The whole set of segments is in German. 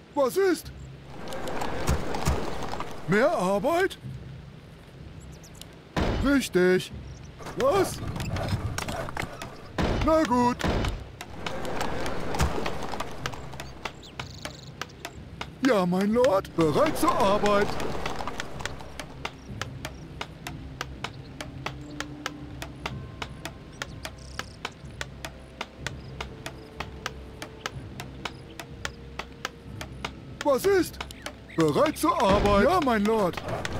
Was ist? Mehr Arbeit? Richtig. Was? Na gut. Ja, mein Lord, bereit zur Arbeit. Was ist? Bereit zur Arbeit. Ja, mein Lord.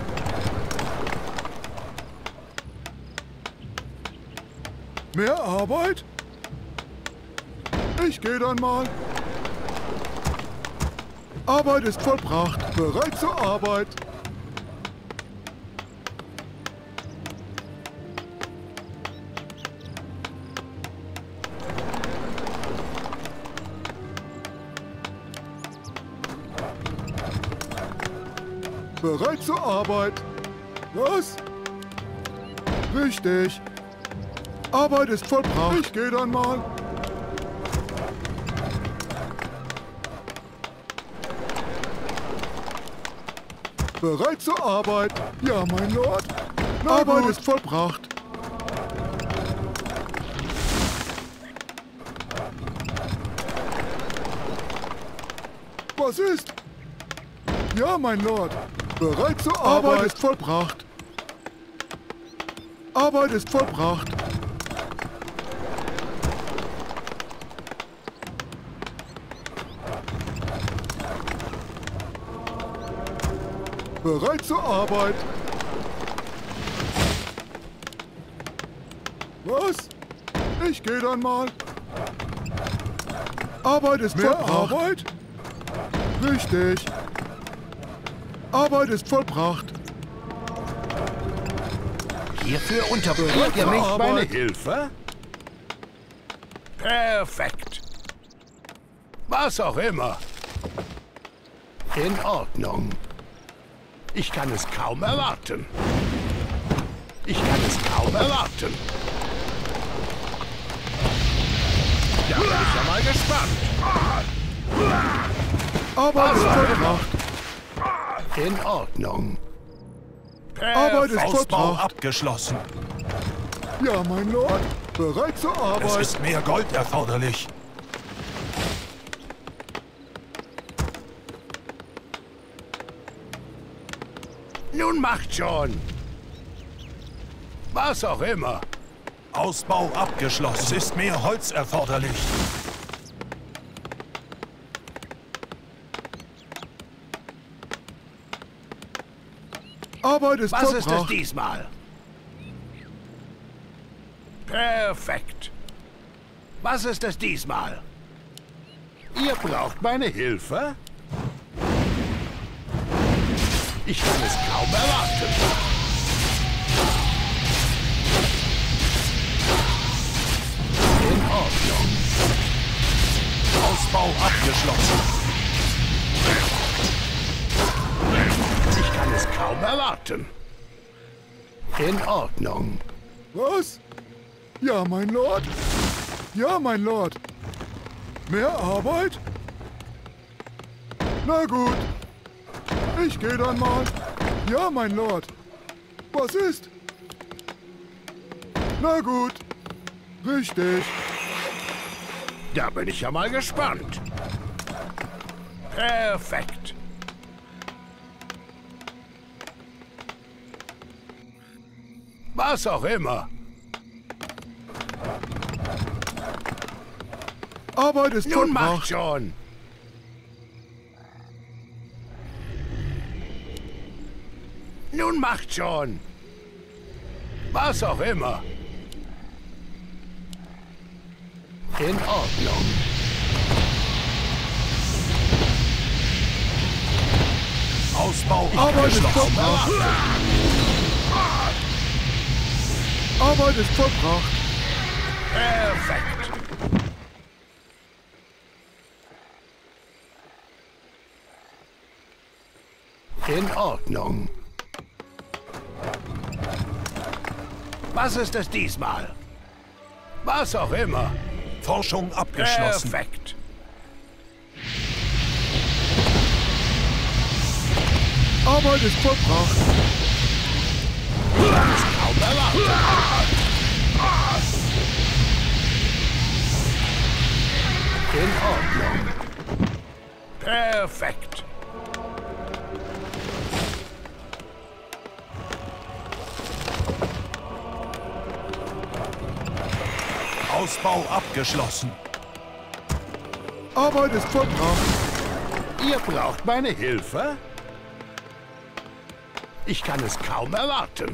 Mehr Arbeit? Ich gehe dann mal. Arbeit ist vollbracht. Bereit zur Arbeit. Bereit zur Arbeit. Was? Richtig. Arbeit ist vollbracht. Ich gehe dann mal. Bereit zur Arbeit. Ja, mein Lord. Arbeit ist vollbracht. Was ist? Ja, mein Lord. Bereit zur Arbeit. Arbeit ist vollbracht. Arbeit ist vollbracht. Bereit zur Arbeit. Was? Ich gehe dann mal. Arbeit ist vollbracht. Arbeit? Richtig. Arbeit ist vollbracht. Hierfür unterbringt ihr mich meine Hilfe? Perfekt. Was auch immer. In Ordnung. Ich kann es kaum erwarten. Ich kann es kaum erwarten. Da bin ich ja mal gespannt. Arbeit ist vollbracht. In Ordnung. Arbeit ist Ausbau vollbracht. abgeschlossen. Ja, mein Lord. Bereit zur Arbeit. Es ist mehr Gold erforderlich. Nun macht schon. Was auch immer. Ausbau abgeschlossen. Es ist mehr Holz erforderlich. Arbeit ist Was vollbracht. ist es diesmal? Perfekt. Was ist es diesmal? Ihr braucht meine Hilfe? Ich kann es kaum erwarten. In Ordnung. Ausbau abgeschlossen. Ich kann es kaum erwarten. In Ordnung. Was? Ja, mein Lord. Ja, mein Lord. Mehr Arbeit? Na gut. Ich gehe dann mal. Ja, mein Lord. Was ist? Na gut. Richtig. Da bin ich ja mal gespannt. Perfekt. Was auch immer. Arbeit ist Nun macht vollbracht. schon. Nun macht schon. Was auch immer. In Ordnung. Ausbau Arbeit ist abgeschlossen. vollbracht. Arbeit ist vollbracht. Perfekt. In Ordnung. Was ist es diesmal? Was auch immer. Forschung abgeschlossen. Perfekt. Arbeit ist vollbracht. Ich kann es kaum erwarten. In Ordnung. Perfekt. Ausbau abgeschlossen. Arbeit ist vollbracht. Ihr braucht meine Hilfe? Ich kann es kaum erwarten.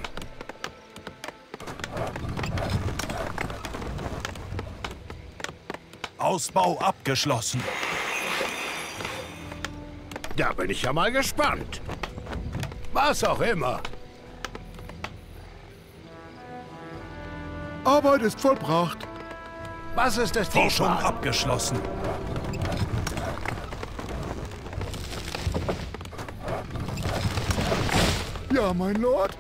Ausbau abgeschlossen. Da bin ich ja mal gespannt. Was auch immer. Arbeit ist vollbracht. Was ist es Forschung diesmal? abgeschlossen. Ja, mein Lord.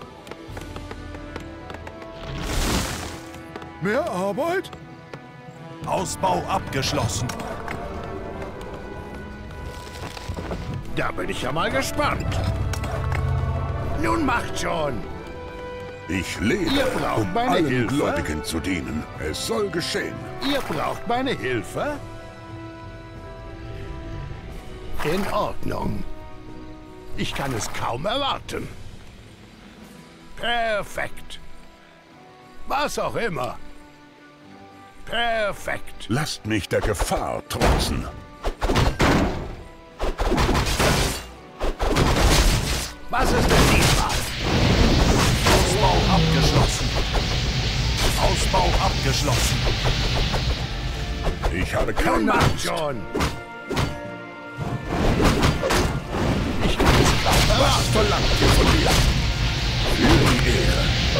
Mehr Arbeit? Ausbau abgeschlossen. Da bin ich ja mal gespannt. Nun macht schon. Ich lebe, Ihr braucht um meine allen Hilfe? Gläubigen zu dienen. Es soll geschehen. Ihr braucht meine Hilfe? In Ordnung. Ich kann es kaum erwarten. Perfekt. Was auch immer. Perfekt. Lasst mich der Gefahr trotzen. Was ist denn diesmal? Ausbau abgeschlossen. Ausbau abgeschlossen. Ich habe Nun keine macht Angst. schon. Ich kann es kaum Was erwarten. verlangt ihr von mir? Für die Ehre.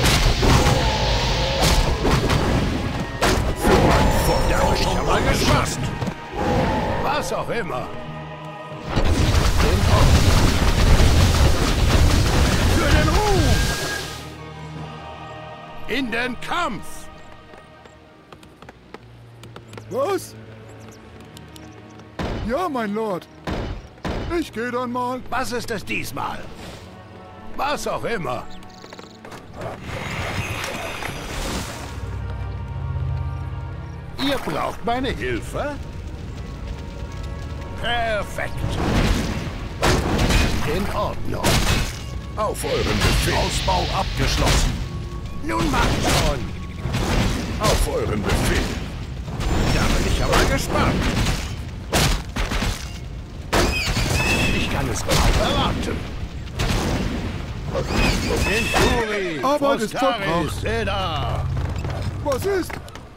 Für mein Volk. Da bin ich ja mal gespannt. Was auch immer. In Ordnung. Für den Ruhm. In den Kampf. Was? Ja, mein Lord. Ich gehe dann mal. Was ist es diesmal? Was auch immer. Ihr braucht meine Hilfe? Perfekt. In Ordnung. Auf euren Befehl. Ausbau abgeschlossen. Nun macht schon. Auf euren Befehl. Da bin ich aber gespannt. Ich kann es kaum erwarten. Venturi, Arbeit ist Foscaris, vollbracht. Seda. Was ist?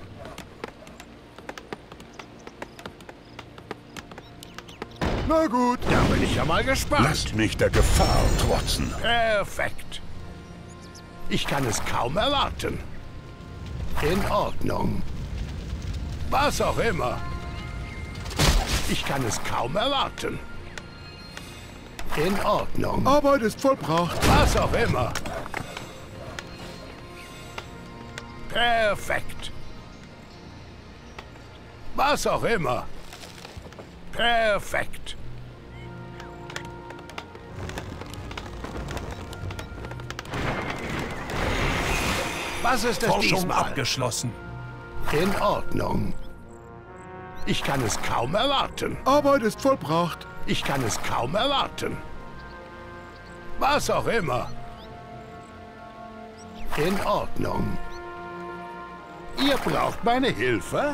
Na gut. Da bin ich ja mal gespannt. Lasst mich der Gefahr trotzen. Perfekt. Ich kann es kaum erwarten. In Ordnung. Was auch immer. Ich kann es kaum erwarten. In Ordnung. Arbeit ist vollbracht. Was auch immer. Perfekt. Was auch immer. Perfekt. Was ist es Forschung diesmal? abgeschlossen. In Ordnung. Ich kann es kaum erwarten. Arbeit ist vollbracht. Ich kann es kaum erwarten. Was auch immer. In Ordnung. Ihr braucht meine Hilfe?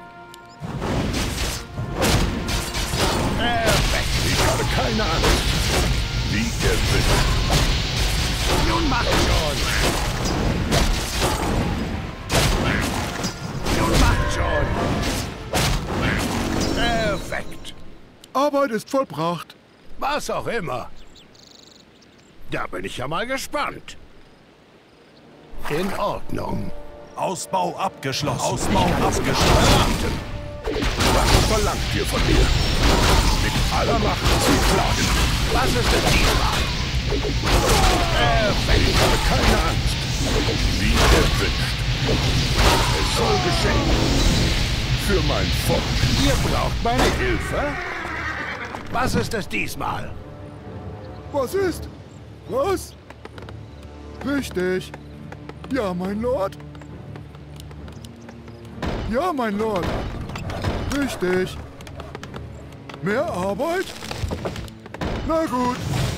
Perfekt. Ich habe keine Angst. Wie ihr wisst. Nun macht schon. Nun macht schon. Perfekt. Arbeit ist vollbracht. Was auch immer. Da bin ich ja mal gespannt. In Ordnung. Ausbau abgeschlossen. Ausbau Ich kann es kaum abgeschlossen. erwarten. Was verlangt ihr von mir? Mit aller Macht zu schlagen. Was ist denn diesmal? Perfekt. Ich habe keine Angst. Wie ihr wünscht. Es soll geschehen. Für mein Volk. Ihr braucht meine Hilfe? Was ist es diesmal? Was ist? Was? Richtig. Ja, mein Lord. Ja, mein Lord. Richtig. Mehr Arbeit? Na gut.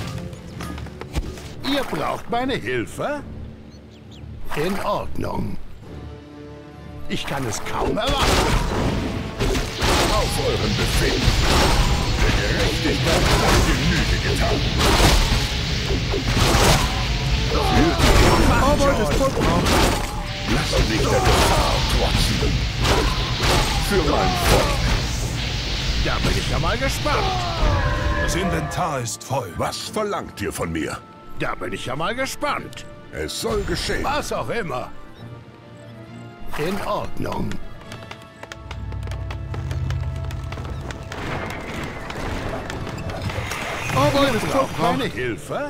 Ihr braucht meine Hilfe? In Ordnung. Ich kann es kaum erwarten. Auf euren Befehl. Der Gerechtigkeit hat Genüge getan. Arbeit ist vollbracht. Lasst nicht der Gefahr trotzen. Für mein Volk. Da bin ich ja mal gespannt. Das Inventar ist voll. Was verlangt ihr von mir? Da bin ich ja mal gespannt. Es soll geschehen. Was auch immer. In Ordnung. Arbeit Ihr ist braucht meine vollbracht. Hilfe?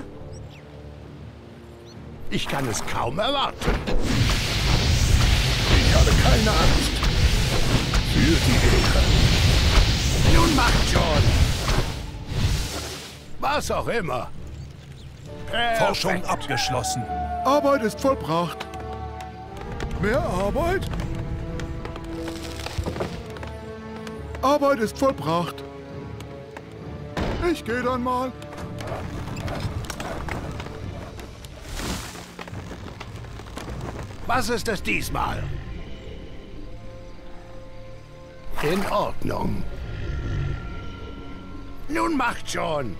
Ich kann es kaum erwarten. Ich habe keine Angst. Für die Ehre. Nun macht schon. Was auch immer. Forschung Perfekt. abgeschlossen. Arbeit ist vollbracht. Mehr Arbeit? Arbeit ist vollbracht. Ich gehe dann mal. Was ist es diesmal? In Ordnung. Nun macht schon.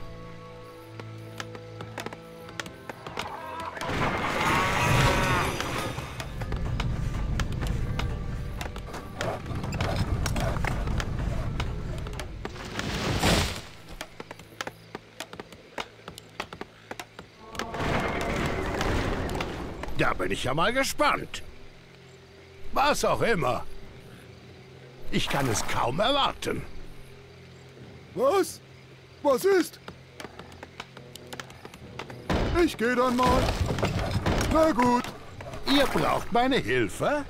Da bin ich ja mal gespannt. Was auch immer. Ich kann es kaum erwarten. Was? Was ist? Ich gehe dann mal. Na gut. Ihr braucht meine Hilfe?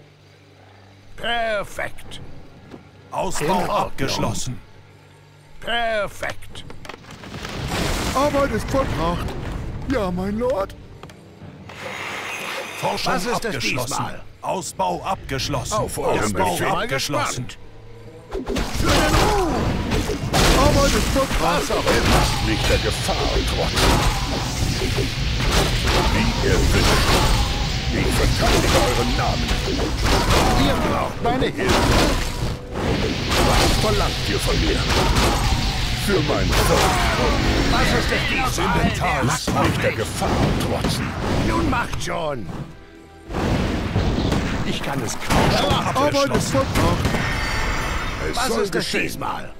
Perfekt. In Ausbau Ordnung. abgeschlossen. Perfekt. Arbeit ist vollbracht. Ja, mein Lord. Forschung Was ist es abgeschlossen. diesmal? Ausbau abgeschlossen. Auf euren Da bin Ausbau ich ja mal abgeschlossen. gespannt. Arbeit ist vollbracht. Was auch immer. Lasst nicht der Gefahr trotzen. Wie ihr wünscht. Ich verteidige euren Namen. Ihr braucht meine Hilfe. Was verlangt ihr von mir? Für mein Volk. Was ist es diesmal? Inventar ist Lasst voll. nicht der Gefahr trotzen. Nun macht schon. Ich kann es kaum erwarten. Arbeit ist vollbracht. Es Was soll ist es geschehen. diesmal?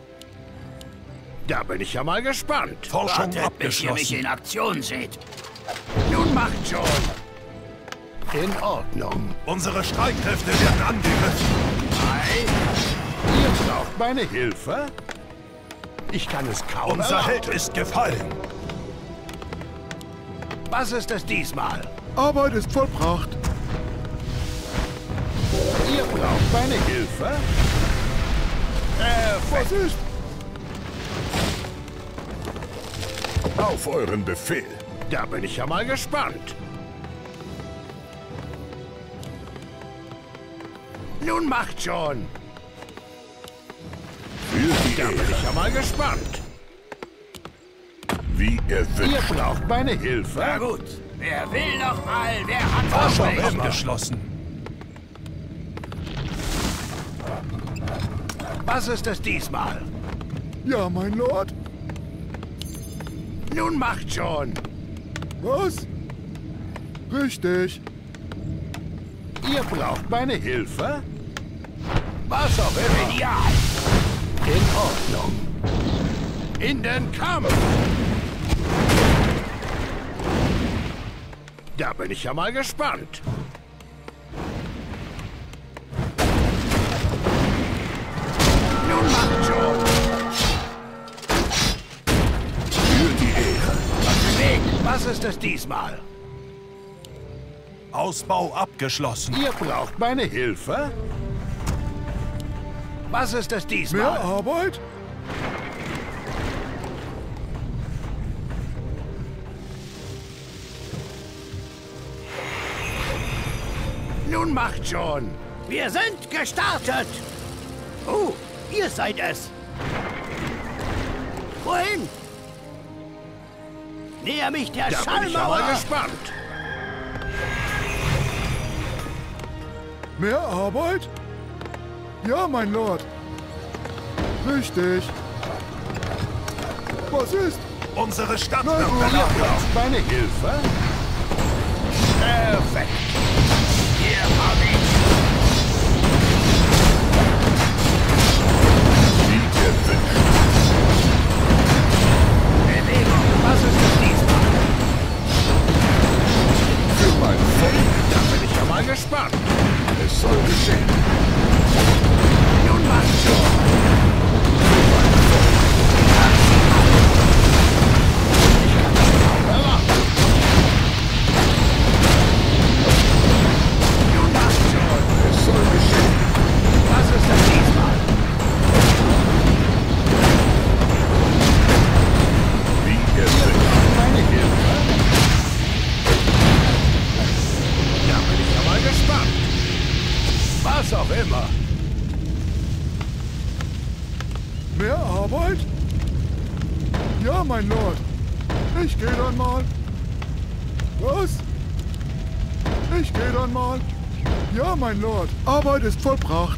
Da bin ich ja mal gespannt. Forschung Bis ihr mich abgeschlossen. in Aktion seht. Nun macht schon. In Ordnung. Unsere Streitkräfte werden angegriffen. Ihr braucht meine Hilfe? Ich kann es kaum Unser erwarten. Held ist gefallen. Was ist es diesmal? Arbeit ist vollbracht. Ihr braucht meine Hilfe? Was ist? Auf euren Befehl. Da bin ich ja mal gespannt. Nun macht schon. Für die Da bin Ehre. ich ja mal gespannt. Wie ihr Ihr wünscht. braucht meine Hilfe? Na gut. Wer will noch mal? Wer hat Forschung was recht? abgeschlossen. Was ist es diesmal? Ja, mein Lord. Nun macht schon. Was? Richtig. Ihr braucht meine Hilfe? Was auch immer. Ideal. In Ordnung. In den Kampf. Da bin ich ja mal gespannt. Nun macht schon. Für die Ehre. Was ist es diesmal? Ausbau abgeschlossen. Ihr braucht meine Hilfe? Was ist es Mehr diesmal? Arbeit? Nun macht schon. Wir sind gestartet. Oh, ihr seid es. Wohin? Näher mich der Da bin ich ja Schallmauer. mal gespannt. Mehr Arbeit? Ja, mein Lord. Richtig. Was ist? Unsere Stadt Na wird gut. belagert. Meine Hilfe? Perfekt. Hier hab ich. Wie gewünscht. Bewegung. Was ist es diesmal? Für mein Volk. Da bin ich ja mal gespannt. Es soll geschehen. Nun macht schon. Nun macht schon. Es soll geschehen. Was ist es diesmal? Wie gewünscht. Meine Hilfe? Da bin ich ja mal gespannt. Was auch immer. Mehr Arbeit? Ja, mein Lord. Ich gehe dann mal. Was? Ich gehe dann mal. Ja, mein Lord. Arbeit ist vollbracht.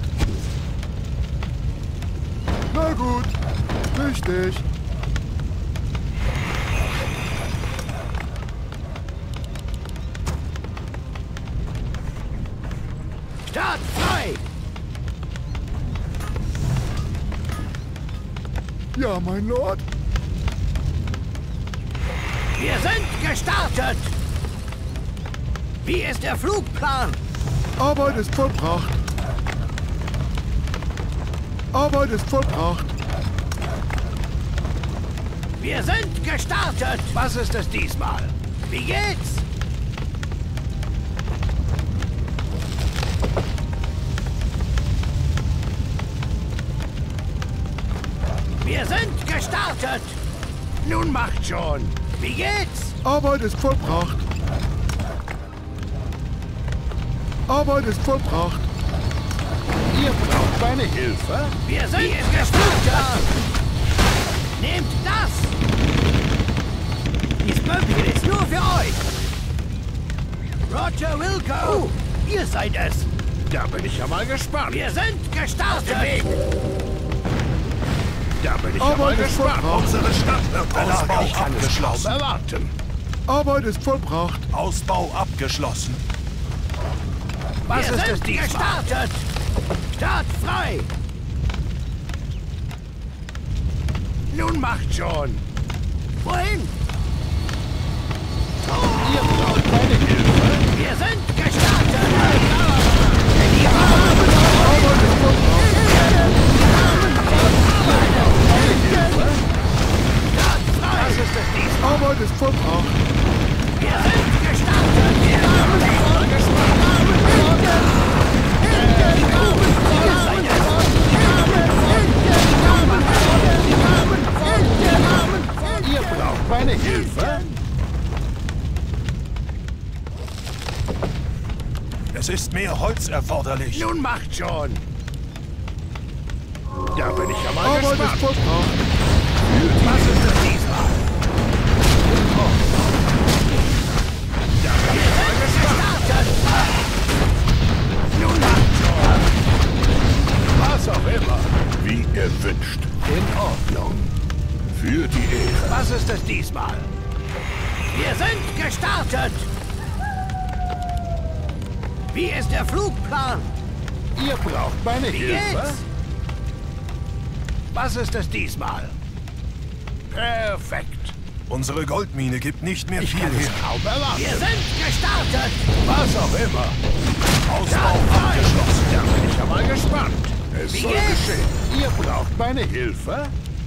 Na gut. Richtig. Start frei. Ja, mein Lord. Wir sind gestartet. Wie ist der Flugplan? Arbeit ist vollbracht. Arbeit ist vollbracht. Wir sind gestartet. Was ist es diesmal? Wie geht's? Wir sind gestartet. Nun macht schon. Wie geht's? Arbeit ist vollbracht. Arbeit ist vollbracht. Ihr braucht meine Hilfe? Wir sind gestartet. Nehmt das. Dies Bömpchen ist nur für euch. Roger Wilco. Ihr seid es. Da bin ich ja mal gespannt. Wir sind gestartet. Da bin ich ja mal Arbeit ist gespannt. vollbracht. Unsere Stadt wird Ausbau Ich kann es kaum abgeschlossen. erwarten. Arbeit ist vollbracht. Ausbau abgeschlossen. Was Wir ist es sind diesmal? gestartet. Start frei. Nun macht schon. Wohin? Ihr braucht meine Hilfe? Wir sind gestartet. Start frei. Was ist es diesmal? Arbeit ist vollbracht. Wir sind gestartet. Ihr seid es. Ihr braucht meine Hilfe? Es ist mehr Holz erforderlich. Nun macht schon. Da bin ich ja mal Arbeit ist gespannt. vollbracht. Was ist es diesmal? Da bin ich ja mal gespannt. Nun macht schon. Was auch immer. Wie erwünscht. In Ordnung. Für die Ehre. Was ist es diesmal? Wir sind gestartet. Wie ist der Flugplan? Ihr braucht meine Wie Hilfe? geht's? Was ist es diesmal? Perfekt. Unsere Goldmine gibt nicht mehr Ich viel kann es her. kaum Wir erwarten. sind gestartet. Was auch immer. Ausbau abgeschlossen. Da bin ich ja mal gespannt. Es Wie soll geht's? geschehen. Ihr braucht meine Hilfe?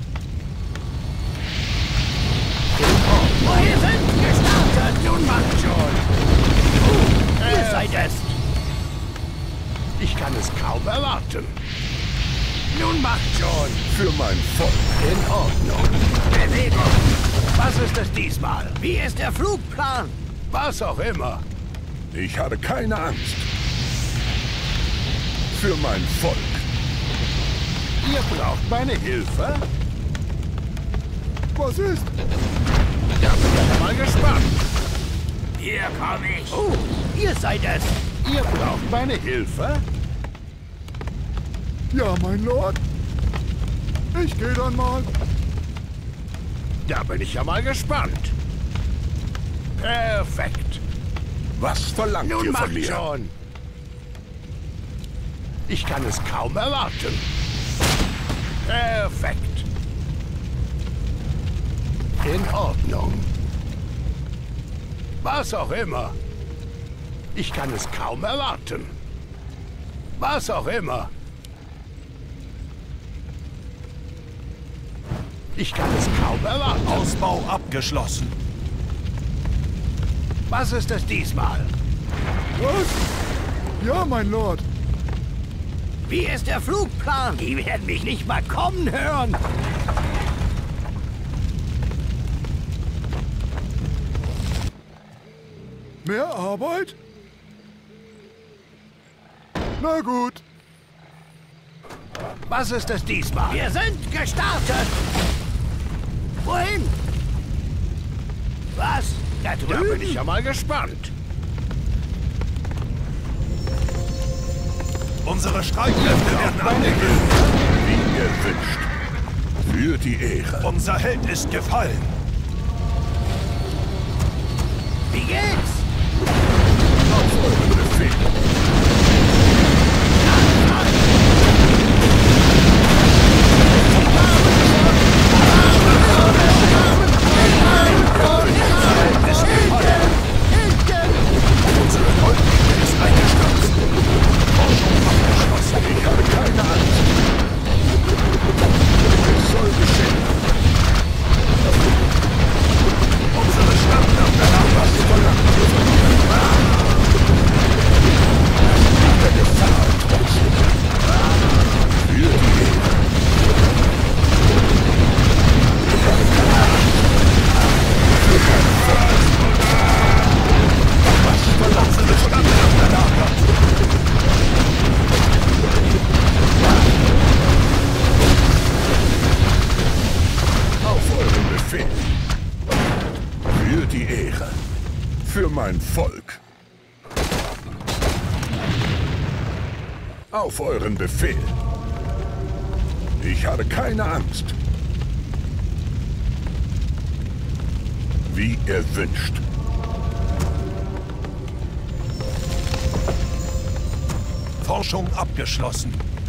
Wir sind gestartet. Nun macht schon. Ihr seid es. Ich kann es kaum erwarten. Nun macht schon. Für mein Volk. In Ordnung. Bewegung. Was ist es diesmal? Wie ist der Flugplan? Was auch immer. Ich habe keine Angst. Für mein Volk. Ihr braucht meine Hilfe? Was ist? Da bin ich mal gespannt. Hier komme ich. Oh, ihr seid es. Ihr braucht meine Hilfe? Ja, mein Lord. Ich gehe dann mal. Da bin ich ja mal gespannt. Perfekt. Was verlangt Nun ihr von macht mir? schon. Ich kann es kaum erwarten. Perfekt. In Ordnung. Was auch immer. Ich kann es kaum erwarten. Was auch immer. Ich kann es kaum erwarten. Ausbau abgeschlossen. Was ist es diesmal? Was? Ja, mein Lord. Wie ist der Flugplan? Die werden mich nicht mal kommen hören. Mehr Arbeit? Na gut. Was ist es diesmal? Wir sind gestartet. Wohin? Was? Da Da bin ich ja mal gespannt. Unsere Streitkräfte werden angegriffen. Wie ihr wünscht. Für die Ehre. Unser Held ist gefallen. Wie geht's? Auf euren Befehl. Unsere Goldlinie ist eingestürzt. Forschung abgeschlossen. Ich habe keine Angst. Es soll geschehen. Unsere Stadt wird belagert. Was verlangt ihr von mir? Der Gefahr trotzen. Für die Ehre. Ich habe keine Angst. Für mein Volk. Was verlangt ihr von mir? Auf euren Befehl. Für die Ehre. Für mein Volk. Auf euren Befehl. Ich habe keine Angst. Wie ihr wünscht. Forschung abgeschlossen.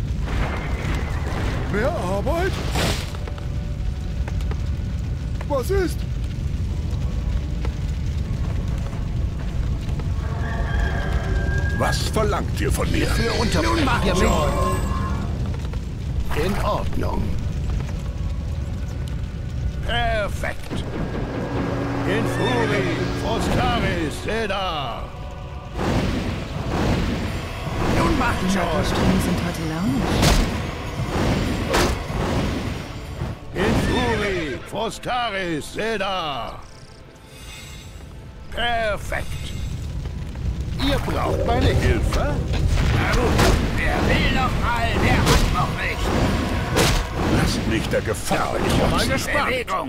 Mehr Arbeit? Was ist? Was verlangt ihr von mir? Für Nun macht ihr schon. In Ordnung. Perfekt. In Furi, Frostaris, Seda. Nun macht Die schon. Naturströme sind heute launisch. In Furi, Frostaris, Seda. Perfekt. Ihr braucht meine Hilfe? Na gut, wer will noch mal, wer hat noch nicht. Lasst mich der Gefahr Bin ich ja mal trotzen. gespannt. Bewegung.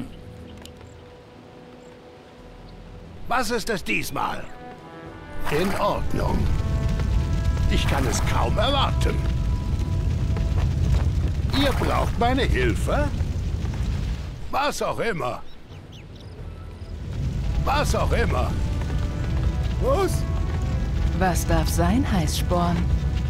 Was ist es diesmal? In Ordnung. Ich kann es kaum erwarten. Ihr braucht meine Hilfe? Was auch immer. Was auch immer. Was? Was darf sein, Heißsporn?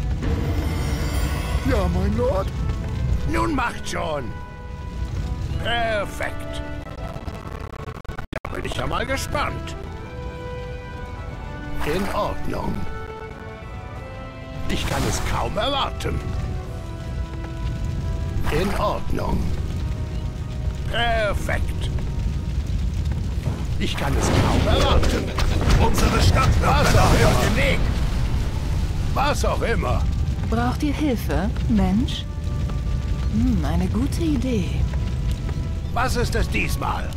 Ja, mein Lord. Nun macht schon. Perfekt. Da bin ich ja mal gespannt. In Ordnung. Ich kann es kaum erwarten. In Ordnung. Perfekt. Ich kann es kaum erwarten. Unsere Stadt wird Was auch belagert. immer. Weg. Was auch immer. Braucht ihr Hilfe, Mensch? Eine gute Idee. Was ist es diesmal?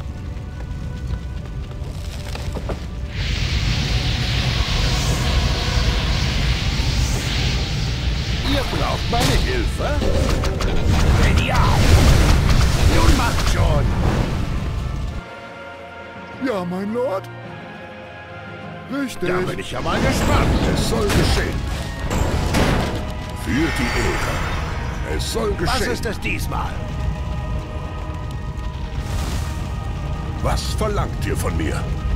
Ihr braucht meine Hilfe? Genial! Nun macht schon! Ja, mein Lord. Richtig. Da bin ich ja mal gespannt. Es soll geschehen. Für die Ehre. Es soll Was geschehen. ist es diesmal? Was verlangt ihr von mir?